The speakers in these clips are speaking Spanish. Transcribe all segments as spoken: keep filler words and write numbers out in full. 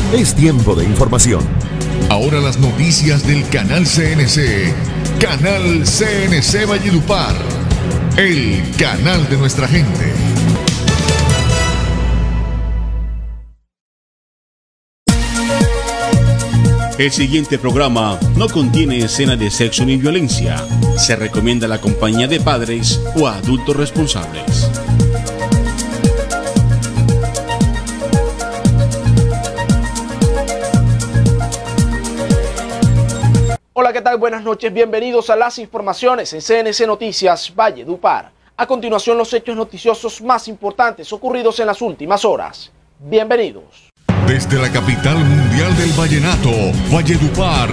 Es tiempo de información. Ahora las noticias del Canal C N C. Canal C N C Valledupar. El canal de nuestra gente. El siguiente programa no contiene escena de sexo ni violencia. Se recomienda la compañía de padres o adultos responsables. Hola, ¿qué tal? Buenas noches, bienvenidos a las informaciones en C N C Noticias Valledupar. A continuación, los hechos noticiosos más importantes ocurridos en las últimas horas. Bienvenidos. Desde la capital mundial del vallenato, Valledupar,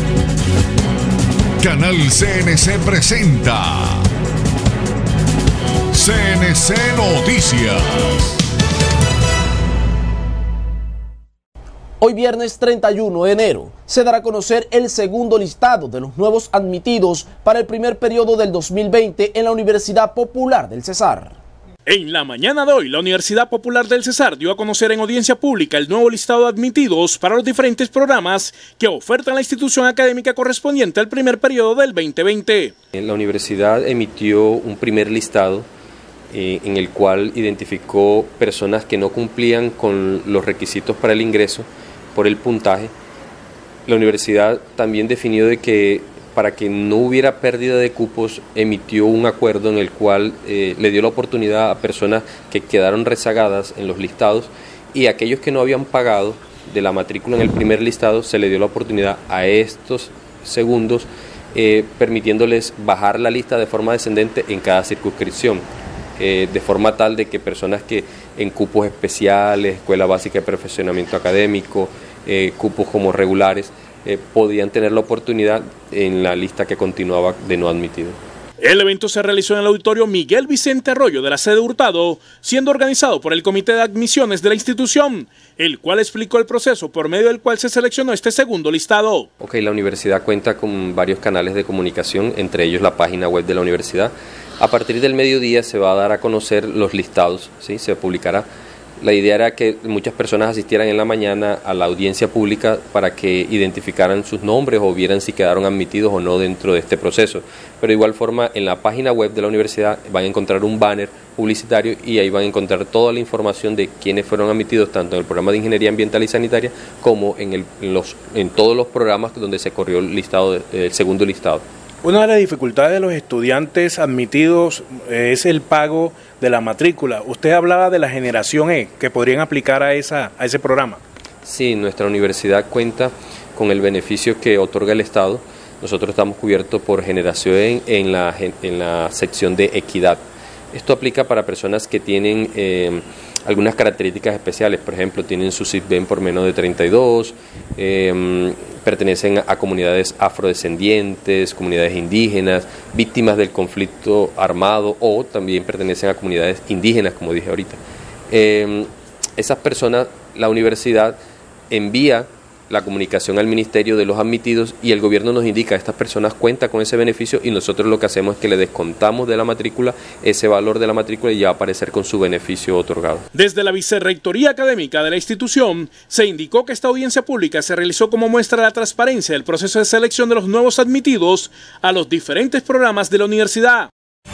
Canal C N C presenta C N C Noticias. Hoy viernes treinta y uno de enero se dará a conocer el segundo listado de los nuevos admitidos para el primer periodo del dos mil veinte en la Universidad Popular del Cesar. En la mañana de hoy, la Universidad Popular del Cesar dio a conocer en audiencia pública el nuevo listado de admitidos para los diferentes programas que oferta la institución académica correspondiente al primer periodo del veinte veinte. La universidad emitió un primer listado eh, en el cual identificó personas que no cumplían con los requisitos para el ingreso por el puntaje. La universidad también definió de que para que no hubiera pérdida de cupos, emitió un acuerdo en el cual eh, le dio la oportunidad a personas que quedaron rezagadas en los listados y a aquellos que no habían pagado de la matrícula en el primer listado, se le dio la oportunidad a estos segundos, eh, permitiéndoles bajar la lista de forma descendente en cada circunscripción, eh, de forma tal de que personas que en cupos especiales, escuela básica de perfeccionamiento académico, eh, cupos como regulares, Eh, podían tener la oportunidad en la lista que continuaba de no admitidos. El evento se realizó en el auditorio Miguel Vicente Arroyo de la sede Hurtado, siendo organizado por el Comité de Admisiones de la institución, el cual explicó el proceso por medio del cual se seleccionó este segundo listado. Ok, la universidad cuenta con varios canales de comunicación, entre ellos la página web de la universidad. A partir del mediodía se va a dar a conocer los listados, ¿sí? Se publicará. La idea era que muchas personas asistieran en la mañana a la audiencia pública para que identificaran sus nombres o vieran si quedaron admitidos o no dentro de este proceso. Pero de igual forma, en la página web de la universidad van a encontrar un banner publicitario y ahí van a encontrar toda la información de quiénes fueron admitidos, tanto en el programa de Ingeniería Ambiental y Sanitaria como en, el, en, los, en todos los programas donde se corrió el, listado de, el segundo listado. Una de las dificultades de los estudiantes admitidos es el pago de la matrícula. Usted hablaba de la generación E, que podrían aplicar a, esa, a ese programa. Sí, nuestra universidad cuenta con el beneficio que otorga el Estado. Nosotros estamos cubiertos por generación E en la, en la sección de equidad. Esto aplica para personas que tienen eh, algunas características especiales, por ejemplo, tienen su SISBEN por menos de treinta y dos, eh, pertenecen a comunidades afrodescendientes, comunidades indígenas, víctimas del conflicto armado o también pertenecen a comunidades indígenas, como dije ahorita. Eh, esas personas, la universidad envía la comunicación al ministerio de los admitidos y el gobierno nos indica, estas personas cuentan con ese beneficio y nosotros lo que hacemos es que le descontamos de la matrícula ese valor de la matrícula y ya va a aparecer con su beneficio otorgado. Desde la Vicerrectoría Académica de la institución se indicó que esta audiencia pública se realizó como muestra de la transparencia del proceso de selección de los nuevos admitidos a los diferentes programas de la universidad.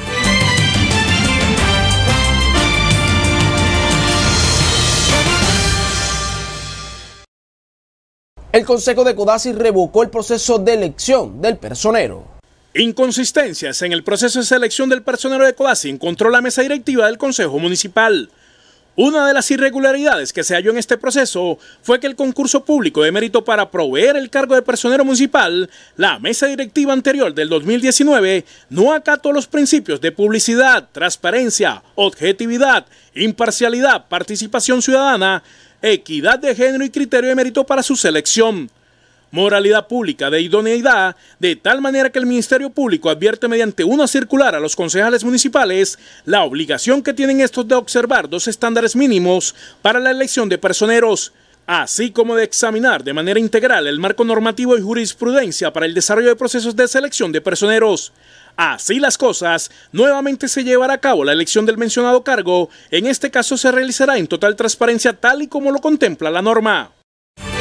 El Consejo de CODACI revocó el proceso de elección del personero. Inconsistencias en el proceso de selección del personero de CODACI encontró la mesa directiva del Consejo Municipal. Una de las irregularidades que se halló en este proceso fue que el concurso público de mérito para proveer el cargo de personero municipal, la mesa directiva anterior del dos mil diecinueve, no acató los principios de publicidad, transparencia, objetividad, imparcialidad, participación ciudadana, equidad de género y criterio de mérito para su selección, moralidad pública de idoneidad, de tal manera que el Ministerio Público advierte mediante una circular a los concejales municipales la obligación que tienen estos de observar dos estándares mínimos para la elección de personeros, así como de examinar de manera integral el marco normativo y jurisprudencia para el desarrollo de procesos de selección de personeros. Así las cosas, nuevamente se llevará a cabo la elección del mencionado cargo. En este caso se realizará en total transparencia tal y como lo contempla la norma.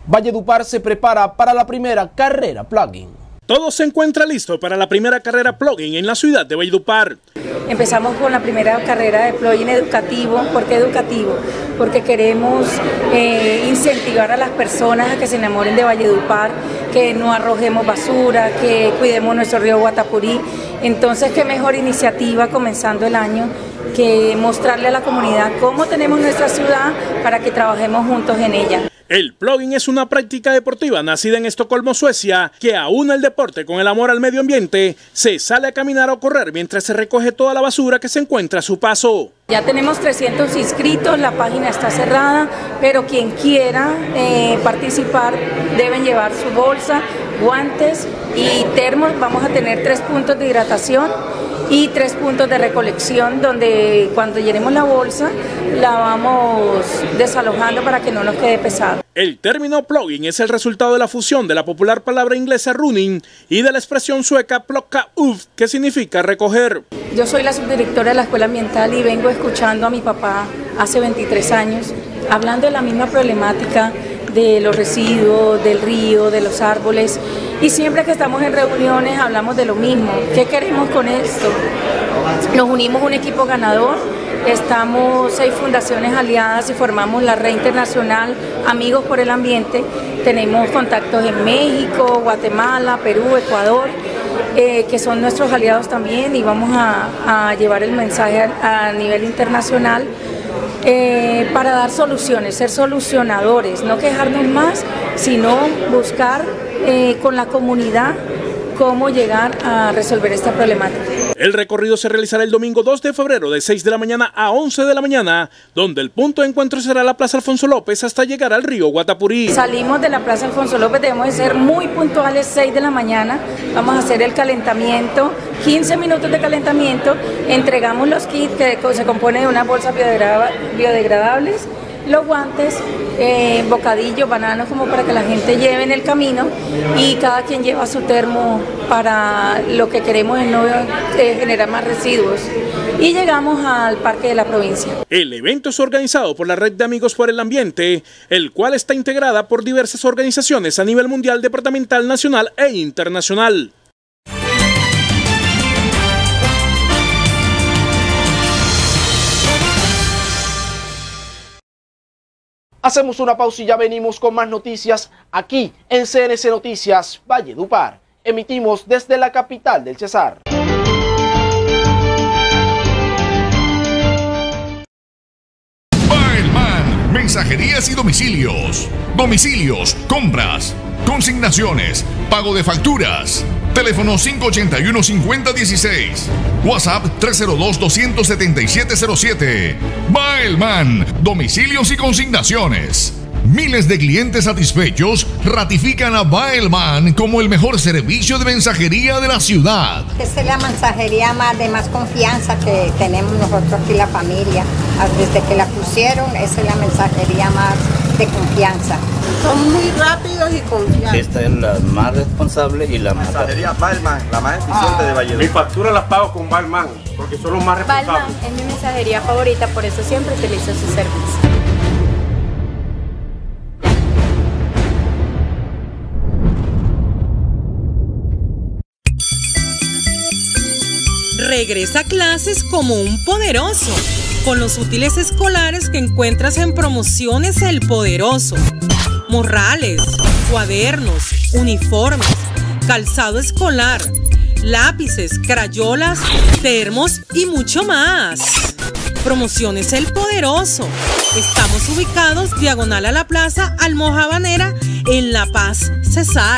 Valledupar se prepara para la primera carrera plugin. Todo se encuentra listo para la primera carrera plugin en la ciudad de Valledupar. Empezamos con la primera carrera de plugin educativo. ¿Por qué educativo? Porque queremos eh, incentivar a las personas a que se enamoren de Valledupar, que no arrojemos basura, que cuidemos nuestro río Guatapurí. Entonces, qué mejor iniciativa comenzando el año que mostrarle a la comunidad cómo tenemos nuestra ciudad para que trabajemos juntos en ella. El plugin es una práctica deportiva nacida en Estocolmo, Suecia, que aúna el deporte con el amor al medio ambiente. Se sale a caminar o correr mientras se recoge toda la basura que se encuentra a su paso. Ya tenemos trescientos inscritos, la página está cerrada, pero quien quiera eh, participar deben llevar su bolsa, guantes y termos. Vamos a tener tres puntos de hidratación y tres puntos de recolección, donde cuando llenemos la bolsa la vamos desalojando para que no nos quede pesado. El término plugin es el resultado de la fusión de la popular palabra inglesa running y de la expresión sueca plocka upp, que significa recoger. Yo soy la subdirectora de la Escuela Ambiental y vengo escuchando a mi papá hace veintitrés años hablando de la misma problemática de los residuos, del río, de los árboles, y siempre que estamos en reuniones hablamos de lo mismo. ¿Qué queremos con esto? Nos unimos un equipo ganador, estamos seis fundaciones aliadas y formamos la Red Internacional Amigos por el Ambiente. Tenemos contactos en México, Guatemala, Perú, Ecuador, eh, que son nuestros aliados también, y vamos a, a llevar el mensaje a, a nivel internacional. Eh, para dar soluciones, ser solucionadores, no quejarnos más, sino buscar eh, con la comunidad cómo llegar a resolver esta problemática. El recorrido se realizará el domingo dos de febrero de seis de la mañana a once de la mañana, donde el punto de encuentro será la Plaza Alfonso López hasta llegar al río Guatapurí. Salimos de la Plaza Alfonso López, debemos de ser muy puntuales, seis de la mañana, vamos a hacer el calentamiento, quince minutos de calentamiento, entregamos los kits que se componen de unas bolsas biodegradables, los guantes, eh, bocadillos, bananos, como para que la gente lleve en el camino, y cada quien lleva su termo para lo que queremos es no eh, generar más residuos. Y llegamos al Parque de la Provincia. El evento es organizado por la Red de Amigos por el Ambiente, el cual está integrada por diversas organizaciones a nivel mundial, departamental, nacional e internacional. Hacemos una pausa y ya venimos con más noticias aquí en C N C Noticias Valledupar. Emitimos desde la capital del Cesar. Baelman, mensajerías y domicilios. Domicilios, compras, consignaciones, pago de facturas. Teléfono cinco ocho uno, cinco cero uno seis. WhatsApp tres cero dos, dos siete siete cero siete. Baelman, domicilios y consignaciones. Miles de clientes satisfechos ratifican a Baelman como el mejor servicio de mensajería de la ciudad. Esta es la mensajería más de más confianza que tenemos nosotros aquí, la familia. Desde que la pusieron, esa es la mensajería más de confianza. Son muy rápidos y confiables. Esta es la más responsable y la más... Mensajería Baelman, la más eficiente ah. de Valledupar. Mi factura las pago con Baelman, porque son los más responsables. Baelman es mi mensajería favorita, por eso siempre utilizo su servicio. Regresa a clases como un poderoso, con los útiles escolares que encuentras en Promociones El Poderoso. Morrales, cuadernos, uniformes, calzado escolar, lápices, crayolas, termos y mucho más. Promociones El Poderoso. Estamos ubicados diagonal a la Plaza Almojabanera en La Paz, Cesar.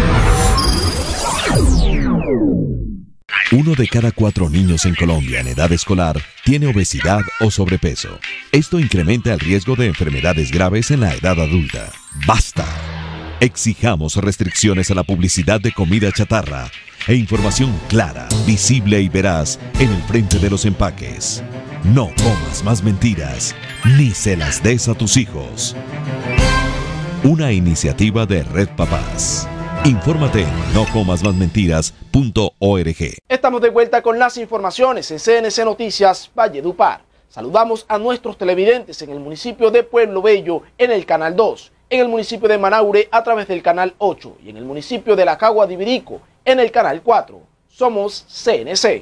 Uno de cada cuatro niños en Colombia en edad escolar tiene obesidad o sobrepeso. Esto incrementa el riesgo de enfermedades graves en la edad adulta. ¡Basta! Exijamos restricciones a la publicidad de comida chatarra e información clara, visible y veraz en el frente de los empaques. No comas más mentiras, ni se las des a tus hijos. Una iniciativa de Red Papás. Infórmate en no comas más mentiras punto org. Estamos de vuelta con las informaciones en C N C Noticias Valledupar. Saludamos a nuestros televidentes en el municipio de Pueblo Bello en el Canal dos en el municipio de Manaure a través del canal ocho y en el municipio de La Cagua de Ibirico en el canal cuatro. Somos C N C.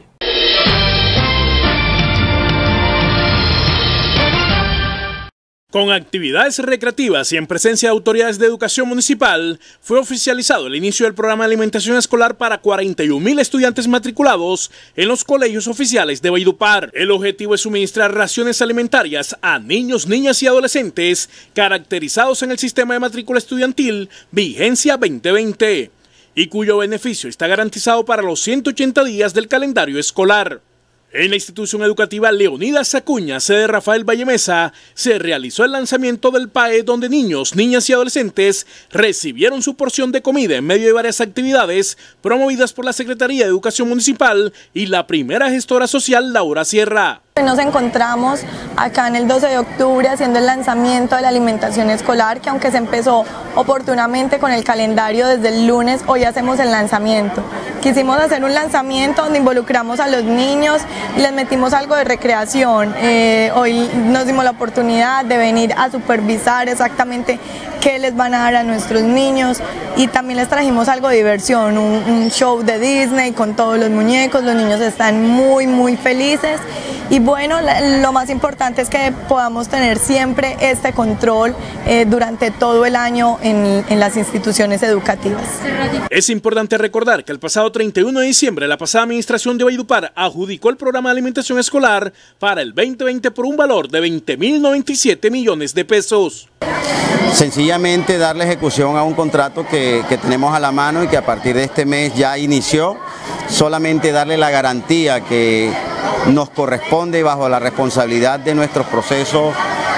Con actividades recreativas y en presencia de autoridades de educación municipal, fue oficializado el inicio del programa de alimentación escolar para cuarenta y un mil estudiantes matriculados en los colegios oficiales de Valledupar. El objetivo es suministrar raciones alimentarias a niños, niñas y adolescentes caracterizados en el sistema de matrícula estudiantil Vigencia veinte veinte y cuyo beneficio está garantizado para los ciento ochenta días del calendario escolar. En la institución educativa Leonidas Acuña, sede Rafael Vallemesa, se realizó el lanzamiento del P A E, donde niños, niñas y adolescentes recibieron su porción de comida en medio de varias actividades promovidas por la Secretaría de Educación Municipal y la primera gestora social, Laura Sierra. Nos encontramos acá en el doce de octubre haciendo el lanzamiento de la alimentación escolar, que aunque se empezó oportunamente con el calendario desde el lunes, hoy hacemos el lanzamiento. Quisimos hacer un lanzamiento donde involucramos a los niños y les metimos algo de recreación. Eh, hoy nos dimos la oportunidad de venir a supervisar exactamente qué les van a dar a nuestros niños y también les trajimos algo de diversión, un, un show de Disney con todos los muñecos. Los niños están muy muy felices. Y bueno, lo más importante es que podamos tener siempre este control eh, durante todo el año en, en las instituciones educativas. Es importante recordar que el pasado treinta y uno de diciembre la pasada administración de Valledupar adjudicó el programa de alimentación escolar para el veinte veinte por un valor de veinte mil noventa y siete millones de pesos. Sencillamente darle ejecución a un contrato que, que tenemos a la mano y que a partir de este mes ya inició, solamente darle la garantía que nos corresponde bajo la responsabilidad de nuestros procesos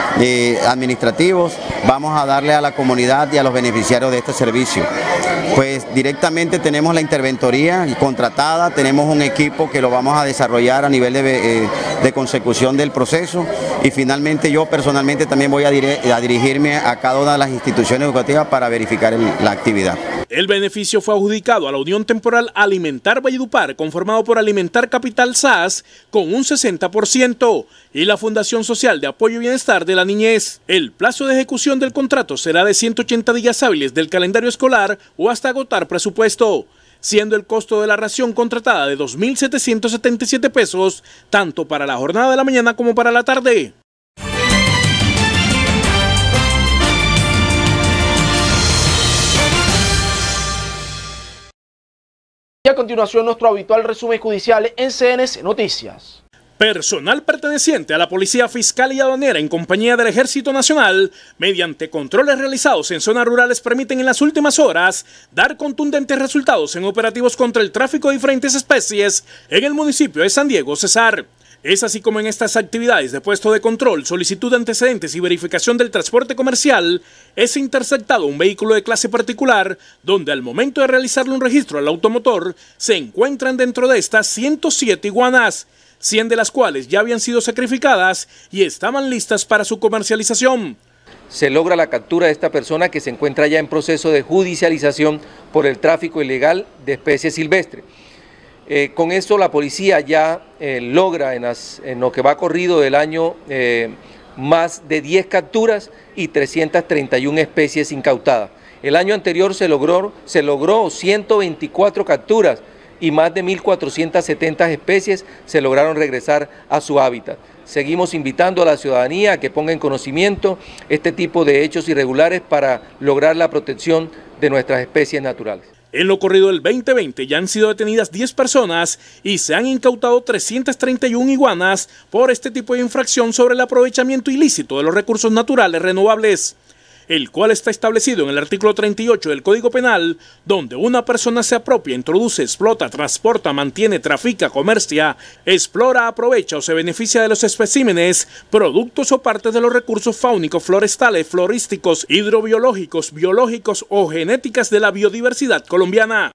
eh, administrativos, vamos a darle a la comunidad y a los beneficiarios de este servicio. Pues directamente tenemos la interventoría contratada, tenemos un equipo que lo vamos a desarrollar a nivel de, eh, de consecución del proceso y finalmente yo personalmente también voy a, dir a dirigirme a cada una de las instituciones educativas para verificar el, la actividad. El beneficio fue adjudicado a la Unión Temporal Alimentar Valledupar, conformado por Alimentar Capital S A S, con un sesenta por ciento, y la Fundación Social de Apoyo y Bienestar de la Niñez. El plazo de ejecución del contrato será de ciento ochenta días hábiles del calendario escolar o hasta agotar presupuesto, siendo el costo de la ración contratada de dos mil setecientos setenta y siete pesos, tanto para la jornada de la mañana como para la tarde. Y a continuación nuestro habitual resumen judicial en C N C Noticias. Personal perteneciente a la Policía Fiscal y Aduanera en compañía del Ejército Nacional, mediante controles realizados en zonas rurales, permiten en las últimas horas dar contundentes resultados en operativos contra el tráfico de diferentes especies en el municipio de San Diego Cesar. Es así como en estas actividades de puesto de control, solicitud de antecedentes y verificación del transporte comercial, es interceptado un vehículo de clase particular, donde al momento de realizarle un registro al automotor, se encuentran dentro de estas ciento siete iguanas, cien de las cuales ya habían sido sacrificadas y estaban listas para su comercialización. Se logra la captura de esta persona que se encuentra ya en proceso de judicialización por el tráfico ilegal de especies silvestres. Eh, con esto la policía ya eh, logra en, las, en lo que va corrido del año eh, más de diez capturas y trescientas treinta y una especies incautadas. El año anterior se logró, se logró ciento veinticuatro capturas y más de mil cuatrocientas setenta especies se lograron regresar a su hábitat. Seguimos invitando a la ciudadanía a que ponga en conocimiento este tipo de hechos irregulares para lograr la protección de nuestras especies naturales. En lo corrido del veinte veinte ya han sido detenidas diez personas y se han incautado trescientas treinta y una iguanas por este tipo de infracción sobre el aprovechamiento ilícito de los recursos naturales renovables, el cual está establecido en el artículo treinta y ocho del Código Penal, donde una persona se apropia, introduce, explota, transporta, mantiene, trafica, comercia, explora, aprovecha o se beneficia de los especímenes, productos o partes de los recursos fáunicos, forestales, florísticos, hidrobiológicos, biológicos o genéticas de la biodiversidad colombiana.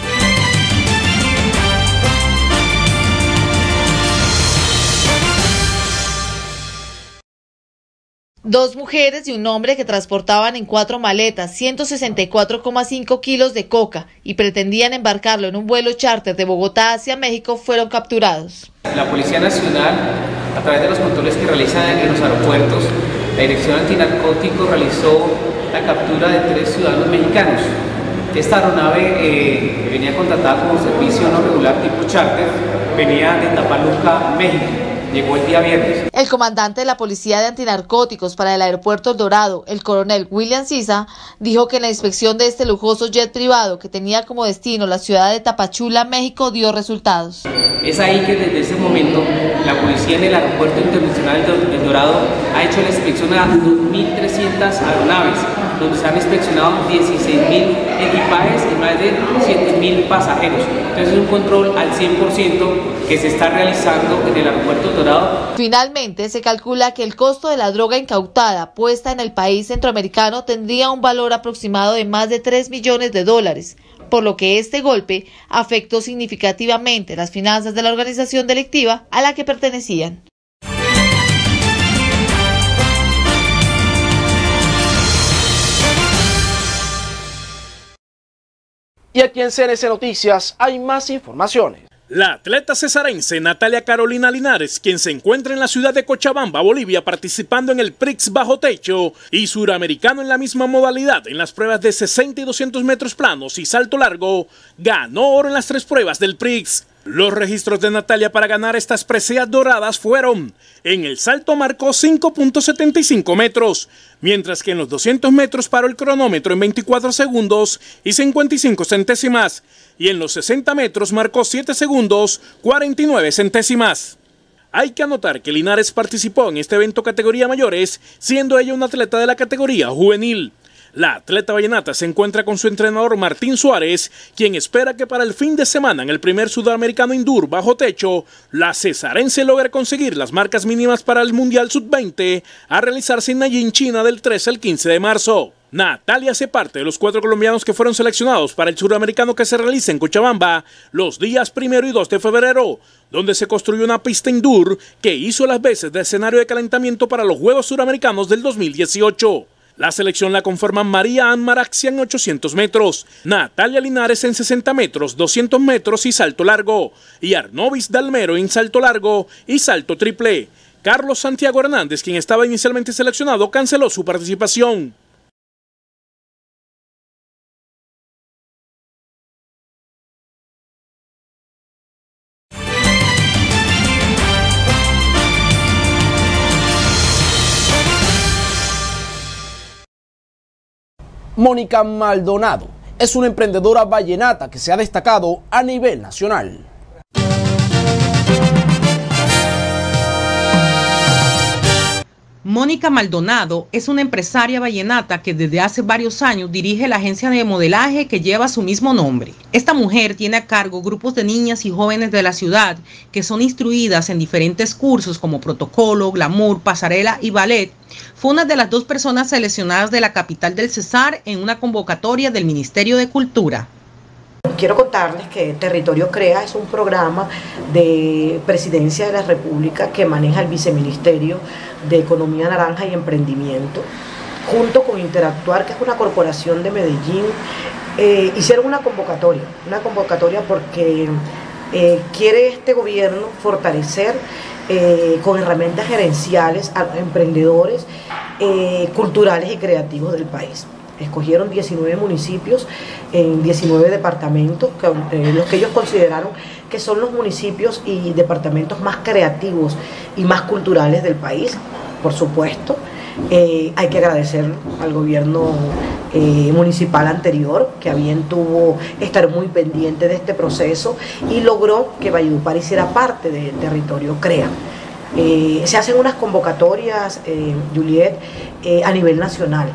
Dos mujeres y un hombre que transportaban en cuatro maletas ciento sesenta y cuatro coma cinco kilos de coca y pretendían embarcarlo en un vuelo charter de Bogotá hacia México fueron capturados. La Policía Nacional, a través de los controles que realizan en los aeropuertos, la Dirección Antinarcóticos realizó la captura de tres ciudadanos mexicanos. Esta aeronave eh, venía contratada como servicio no regular tipo charter, venía de Tapaluca, México. Llegó el día viernes. El comandante de la Policía de Antinarcóticos para el Aeropuerto El Dorado, el coronel William Sisa, dijo que en la inspección de este lujoso jet privado que tenía como destino la ciudad de Tapachula, México, dio resultados. Es ahí que desde ese momento la policía en el Aeropuerto Internacional El Dorado ha hecho la inspección a dos mil trescientas aeronaves, donde se han inspeccionado dieciséis mil equipajes y más de siete mil pasajeros. Entonces es un control al cien por ciento que se está realizando en el Aeropuerto El Dorado. Finalmente, se calcula que el costo de la droga incautada puesta en el país centroamericano tendría un valor aproximado de más de tres millones de dólares, por lo que este golpe afectó significativamente las finanzas de la organización delictiva a la que pertenecían. Y aquí en C N C Noticias hay más informaciones. La atleta cesarense Natalia Carolina Linares, quien se encuentra en la ciudad de Cochabamba, Bolivia, participando en el Prix Bajo Techo y suramericano en la misma modalidad en las pruebas de sesenta y doscientos metros planos y salto largo, ganó oro en las tres pruebas del Prix. Los registros de Natalia para ganar estas preseas doradas fueron: en el salto marcó cinco punto setenta y cinco metros, mientras que en los doscientos metros paró el cronómetro en veinticuatro segundos y cincuenta y cinco centésimas, y en los sesenta metros marcó siete segundos cuarenta y nueve centésimas. Hay que anotar que Linares participó en este evento categoría mayores, siendo ella una atleta de la categoría juvenil. La atleta vallenata se encuentra con su entrenador Martín Suárez, quien espera que para el fin de semana en el primer sudamericano indoor bajo techo, la cesarense logre conseguir las marcas mínimas para el Mundial sub veinte a realizarse en Nanjing, China, del trece al quince de marzo. Natalia hace parte de los cuatro colombianos que fueron seleccionados para el suramericano que se realiza en Cochabamba los días primero y dos de febrero, donde se construyó una pista indoor que hizo las veces de escenario de calentamiento para los Juegos Suramericanos del dos mil dieciocho. La selección la conforman María Ann Maraxia en ochocientos metros, Natalia Linares en sesenta metros, doscientos metros y salto largo, y Arnovis Dalmero en salto largo y salto triple. Carlos Santiago Hernández, quien estaba inicialmente seleccionado, canceló su participación. Mónica Maldonado es una emprendedora vallenata que se ha destacado a nivel nacional. Mónica Maldonado es una empresaria vallenata que desde hace varios años dirige la agencia de modelaje que lleva su mismo nombre. Esta mujer tiene a cargo grupos de niñas y jóvenes de la ciudad que son instruidas en diferentes cursos como protocolo, glamour, pasarela y ballet. Fue una de las dos personas seleccionadas de la capital del Cesar en una convocatoria del Ministerio de Cultura. Quiero contarles que Territorio Crea es un programa de Presidencia de la República que maneja el Viceministerio de Economía Naranja y Emprendimiento, junto con Interactuar, que es una corporación de Medellín. Eh, hicieron una convocatoria, una convocatoria porque eh, quiere este gobierno fortalecer eh, con herramientas gerenciales a emprendedores eh, culturales y creativos del país. Escogieron diecinueve municipios en diecinueve departamentos, que, eh, los que ellos consideraron que son los municipios y departamentos más creativos y más culturales del país. Por supuesto, eh, hay que agradecer al gobierno eh, municipal anterior, que a bien tuvo estar muy pendiente de este proceso y logró que Valledupar hiciera parte de Territorio Crea. Eh, se hacen unas convocatorias, eh, Juliet, eh, a nivel nacional,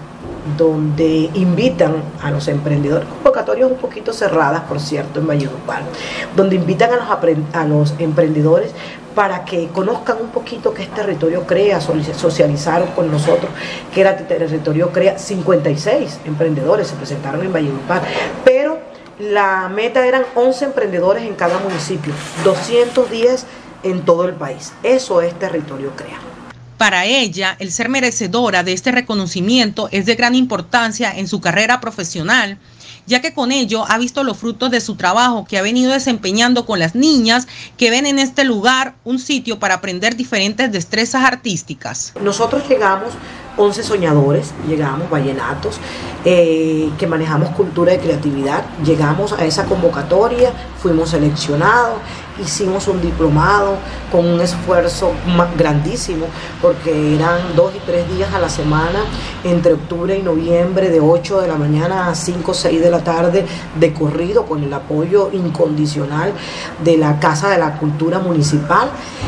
donde invitan a los emprendedores, convocatorias un poquito cerradas, por cierto, en Valledupar, donde invitan a los, a los emprendedores para que conozcan un poquito qué es Territorio Crea. Socializaron con nosotros que era Territorio Crea. Cincuenta y seis emprendedores se presentaron en Valledupar, pero la meta eran once emprendedores en cada municipio, doscientos diez en todo el país. Eso es Territorio Crea. Para ella, el ser merecedora de este reconocimiento es de gran importancia en su carrera profesional, ya que con ello ha visto los frutos de su trabajo que ha venido desempeñando con las niñas que ven en este lugar un sitio para aprender diferentes destrezas artísticas. Nosotros llegamos once soñadores, llegamos, vallenatos, eh, que manejamos cultura de creatividad, llegamos a esa convocatoria, fuimos seleccionados, hicimos un diplomado con un esfuerzo grandísimo, porque eran dos y tres días a la semana, entre octubre y noviembre, de ocho de la mañana a cinco o seis de la tarde, de corrido, con el apoyo incondicional de la Casa de la Cultura Municipal.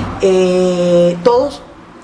Eh, todos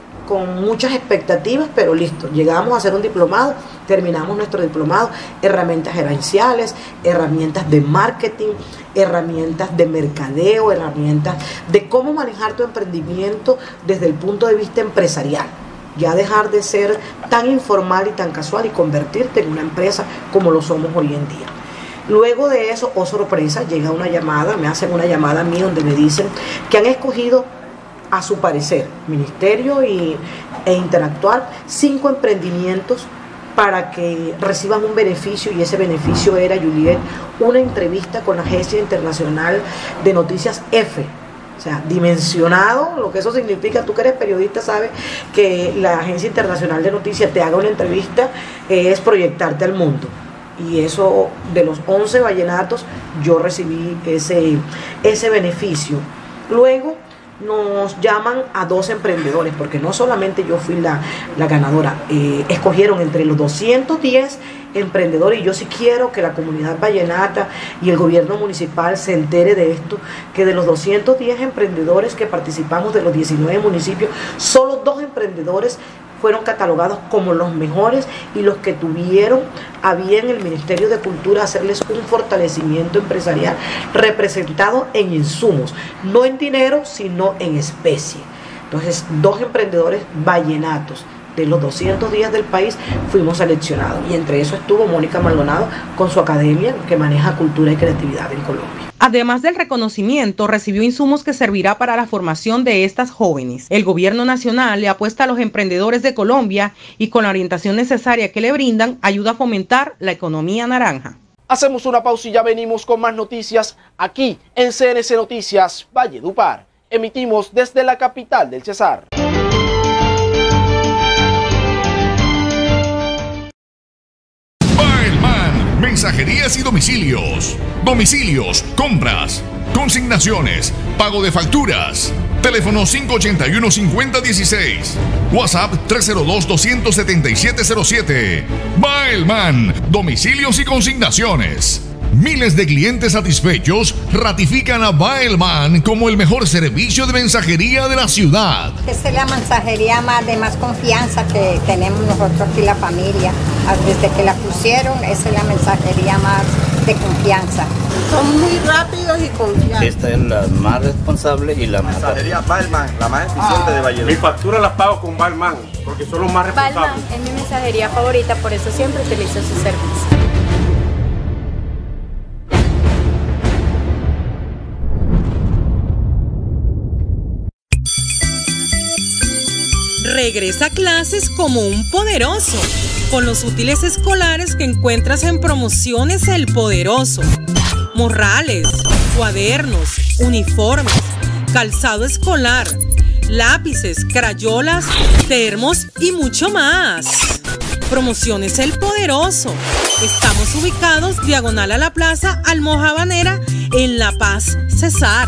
con muchas expectativas, pero listo, llegamos a hacer un diplomado, terminamos nuestro diplomado, herramientas gerenciales, herramientas de marketing, herramientas de mercadeo, herramientas de cómo manejar tu emprendimiento desde el punto de vista empresarial, ya dejar de ser tan informal y tan casual y convertirte en una empresa como lo somos hoy en día. Luego de eso, oh sorpresa, llega una llamada, me hacen una llamada a mí donde me dicen que han escogido, a su parecer, Ministerio y, e Interactuar, cinco emprendimientos para que reciban un beneficio, y ese beneficio era, Juliet, una entrevista con la Agencia Internacional de Noticias EFE. O sea, dimensionado, lo que eso significa. Tú que eres periodista sabes que la Agencia Internacional de Noticias te haga una entrevista, eh, es proyectarte al mundo. Y eso, de los once vallenatos, yo recibí ese, ese beneficio. Luego nos llaman a dos emprendedores, porque no solamente yo fui la, la ganadora, eh, escogieron entre los doscientos diez emprendedores, y yo sí quiero que la comunidad vallenata y el gobierno municipal se entere de esto, que de los doscientos diez emprendedores que participamos de los diecinueve municipios, solo dos emprendedores fueron catalogados como los mejores y los que tuvieron a bien el Ministerio de Cultura hacerles un fortalecimiento empresarial representado en insumos, no en dinero, sino en especie. Entonces, dos emprendedores vallenatos de los doscientos días del país fuimos seleccionados, y entre eso estuvo Mónica Maldonado con su academia que maneja cultura y creatividad en Colombia. Además del reconocimiento, recibió insumos que servirá para la formación de estas jóvenes. El gobierno nacional le apuesta a los emprendedores de Colombia y con la orientación necesaria que le brindan, ayuda a fomentar la economía naranja. Hacemos una pausa y ya venimos con más noticias aquí en C N C Noticias Valledupar. Emitimos desde la capital del Cesar. Mensajerías y domicilios. Domicilios, compras, consignaciones, pago de facturas. Teléfono cinco ochenta y uno, cincuenta dieciséis. WhatsApp tres cero dos, dos siete siete cero siete. Baelman, domicilios y consignaciones. Miles de clientes satisfechos ratifican a Baelman como el mejor servicio de mensajería de la ciudad. Esta es la mensajería más de más confianza que tenemos nosotros aquí, la familia. Desde que la pusieron, esa es la mensajería más de confianza. Son muy rápidos y confiables. Esta es la más responsable y la más mensajería Baelman, la más eficiente ah. de Valledupar. Mis facturas las pago con Baelman, porque son los más responsables. Baelman es mi mensajería favorita, por eso siempre utilizo su servicio. Regresa a clases como un poderoso, con los útiles escolares que encuentras en Promociones El Poderoso. Morrales, cuadernos, uniformes, calzado escolar, lápices, crayolas, termos y mucho más. Promociones El Poderoso. Estamos ubicados diagonal a la Plaza Almojabanera en La Paz, Cesar.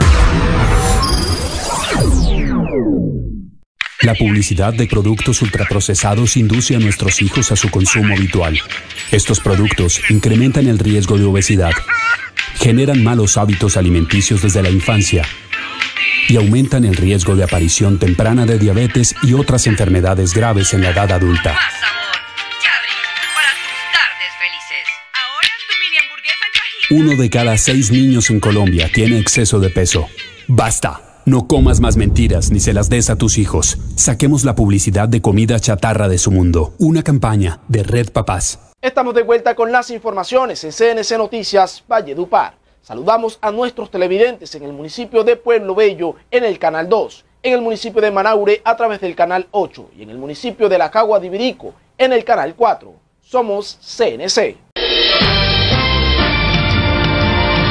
La publicidad de productos ultraprocesados induce a nuestros hijos a su consumo habitual. Estos productos incrementan el riesgo de obesidad, generan malos hábitos alimenticios desde la infancia y aumentan el riesgo de aparición temprana de diabetes y otras enfermedades graves en la edad adulta. Uno de cada seis niños en Colombia tiene exceso de peso. ¡Basta! No comas más mentiras ni se las des a tus hijos. Saquemos la publicidad de comida chatarra de su mundo. Una campaña de Red Papás. Estamos de vuelta con las informaciones en C N C Noticias Valledupar. Saludamos a nuestros televidentes en el municipio de Pueblo Bello en el canal dos, en el municipio de Manaure a través del canal ocho y en el municipio de La Cagua de Ibirico en el canal cuatro. Somos C N C.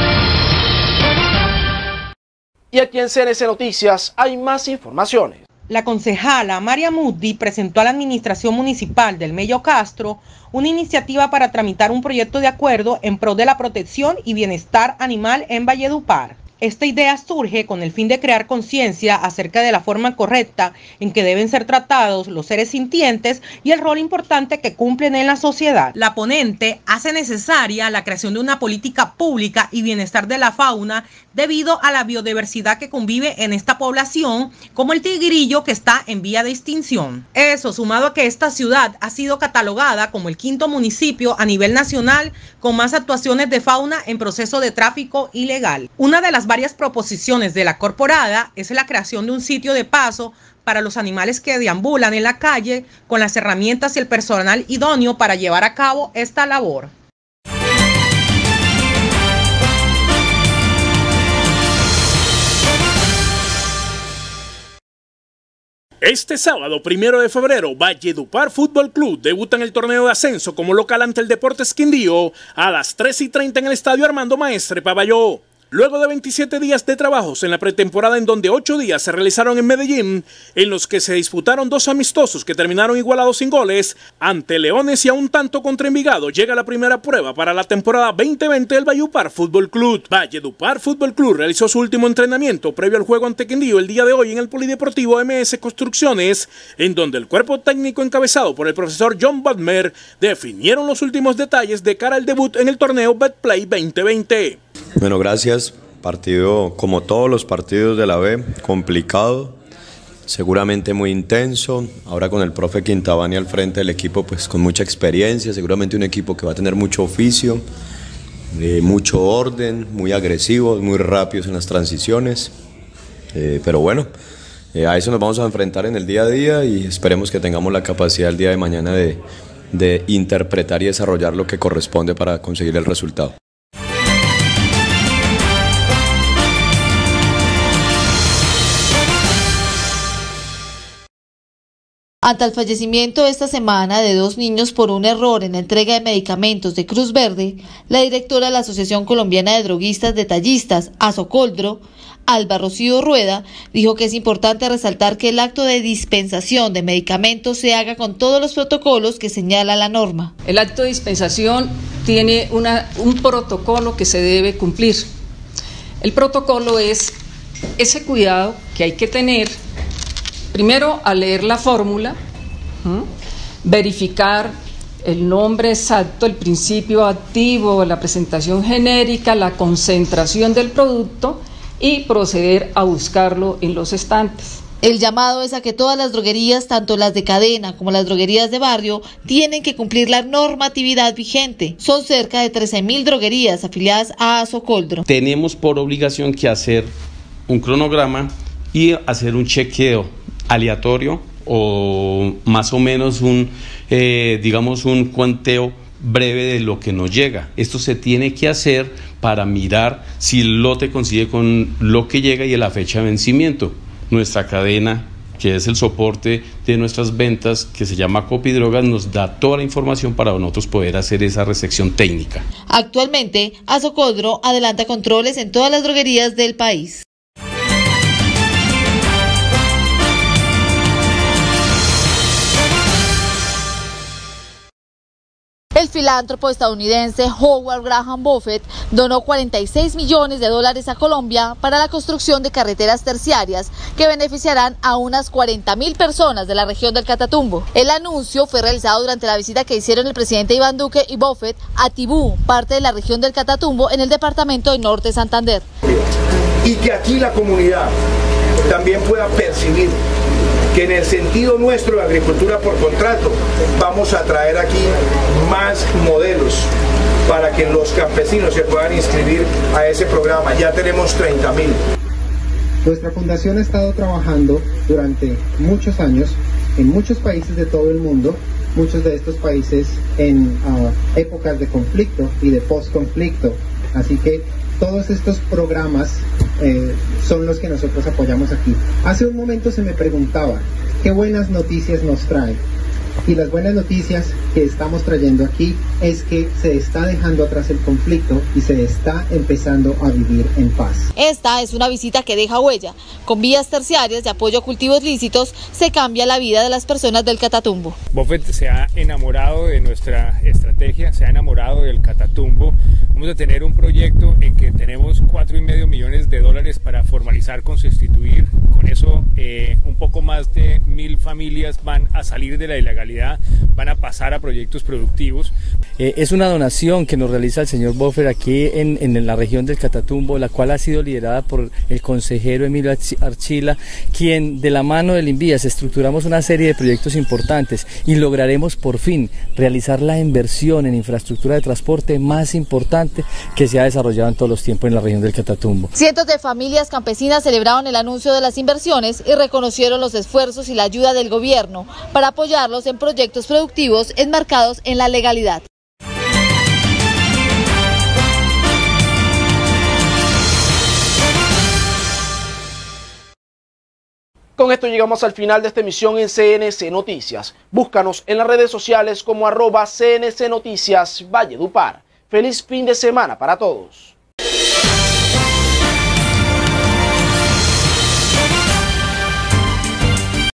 Y aquí en C N C Noticias hay más informaciones. La concejala María Muddi presentó a la administración municipal del Mello Castro una iniciativa para tramitar un proyecto de acuerdo en pro de la protección y bienestar animal en Valledupar. Esta idea surge con el fin de crear conciencia acerca de la forma correcta en que deben ser tratados los seres sintientes y el rol importante que cumplen en la sociedad. La ponente hace necesaria la creación de una política pública y bienestar de la fauna debido a la biodiversidad que convive en esta población, como el tigrillo que está en vía de extinción. Eso, sumado a que esta ciudad ha sido catalogada como el quinto municipio a nivel nacional con más actuaciones de fauna en proceso de tráfico ilegal. Una de las varias proposiciones de la corporada es la creación de un sitio de paso para los animales que deambulan en la calle con las herramientas y el personal idóneo para llevar a cabo esta labor. Este sábado, primero de febrero, Valledupar Fútbol Club debuta en el torneo de ascenso como local ante el Deportes Quindío a las tres y treinta en el estadio Armando Maestre Paballó. Luego de veintisiete días de trabajos en la pretemporada, en donde ocho días se realizaron en Medellín, en los que se disputaron dos amistosos que terminaron igualados sin goles, ante Leones y a un tanto contra Envigado, llega la primera prueba para la temporada veinte veinte del Valledupar Fútbol Club. Valledupar Fútbol Club realizó su último entrenamiento previo al juego ante Quindío el día de hoy en el Polideportivo M S Construcciones, en donde el cuerpo técnico encabezado por el profesor John Butmer definieron los últimos detalles de cara al debut en el torneo Betplay veinte veinte. Bueno, gracias. Partido, como todos los partidos de la B, complicado, seguramente muy intenso. Ahora con el profe Quintabani al frente del equipo, pues con mucha experiencia, seguramente un equipo que va a tener mucho oficio, eh, mucho orden, muy agresivos, muy rápidos en las transiciones. Eh, pero bueno, eh, a eso nos vamos a enfrentar en el día a día y esperemos que tengamos la capacidad el día de mañana de, de interpretar y desarrollar lo que corresponde para conseguir el resultado. Ante el fallecimiento esta semana de dos niños por un error en la entrega de medicamentos de Cruz Verde, la directora de la Asociación Colombiana de Droguistas Detallistas, Asocoldro, Alba Rocío Rueda, dijo que es importante resaltar que el acto de dispensación de medicamentos se haga con todos los protocolos que señala la norma. El acto de dispensación tiene una, un protocolo que se debe cumplir. El protocolo es ese cuidado que hay que tener. Primero, al leer la fórmula, ¿sí?, verificar el nombre exacto, el principio activo, la presentación genérica, la concentración del producto y proceder a buscarlo en los estantes. El llamado es a que todas las droguerías, tanto las de cadena como las droguerías de barrio, tienen que cumplir la normatividad vigente. Son cerca de trece mil droguerías afiliadas a Asocoldro. Tenemos por obligación que hacer un cronograma y hacer un chequeo aleatorio o más o menos un, eh, digamos, un conteo breve de lo que nos llega. Esto se tiene que hacer para mirar si el lote coincide con lo que llega y la fecha de vencimiento. Nuestra cadena, que es el soporte de nuestras ventas, que se llama Copidrogas, nos da toda la información para nosotros poder hacer esa recepción técnica. Actualmente, Asocoldro adelanta controles en todas las droguerías del país. El filántropo estadounidense Howard Graham Buffett donó cuarenta y seis millones de dólares a Colombia para la construcción de carreteras terciarias que beneficiarán a unas cuarenta mil personas de la región del Catatumbo. El anuncio fue realizado durante la visita que hicieron el presidente Iván Duque y Buffett a Tibú, parte de la región del Catatumbo en el departamento de Norte Santander. Y que aquí la comunidad también pueda percibir que en el sentido nuestro de agricultura por contrato vamos a traer aquí más modelos para que los campesinos se puedan inscribir a ese programa. Ya tenemos treinta mil. Nuestra fundación ha estado trabajando durante muchos años en muchos países de todo el mundo, muchos de estos países en uh, épocas de conflicto y de post-conflicto. Así que todos estos programas eh, son los que nosotros apoyamos aquí. Hace un momento se me preguntaba, ¿qué buenas noticias nos trae? Y las buenas noticias que estamos trayendo aquí es que se está dejando atrás el conflicto y se está empezando a vivir en paz. Esta es una visita que deja huella. Con vías terciarias de apoyo a cultivos lícitos se cambia la vida de las personas del Catatumbo. Buffett se ha enamorado de nuestra estrategia, se ha enamorado del Catatumbo. Vamos a tener un proyecto en que tenemos cuatro y medio millones de dólares para formalizar, constituir. Con eso eh, un poco más de mil familias van a salir de la ilegalidad, van a pasar a proyectos productivos. Eh, es una donación que nos realiza el señor Buffett aquí en, en la región del Catatumbo, la cual ha sido liderada por el consejero Emilio Archila, quien de la mano del INVIAS estructuramos una serie de proyectos importantes y lograremos por fin realizar la inversión en infraestructura de transporte más importante que se ha desarrollado en todos los tiempos en la región del Catatumbo. Cientos de familias campesinas celebraron el anuncio de las inversiones y reconocieron los esfuerzos y la ayuda del gobierno para apoyarlos en proyectos productivos enmarcados en la legalidad. Con esto llegamos al final de esta emisión en C N C Noticias. Búscanos en las redes sociales como arroba C N C Noticias Valledupar. Feliz fin de semana para todos.